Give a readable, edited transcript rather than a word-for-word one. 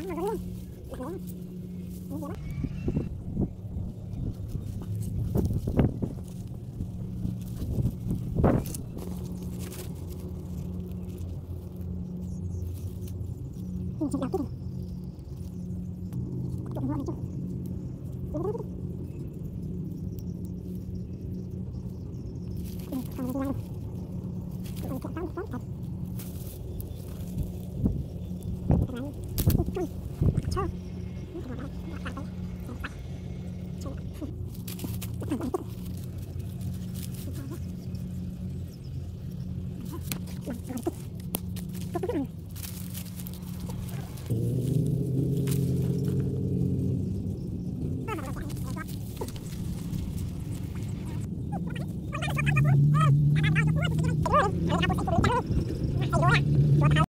Hãy subscribe cho kênh Ghiền Mì Gõ để không bỏ lỡ